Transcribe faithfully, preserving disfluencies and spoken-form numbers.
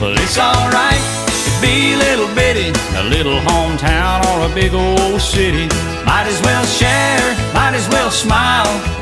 Well, it's alright to be a little bitty, a little hometown or a big old city. Might as well share, might as well smile.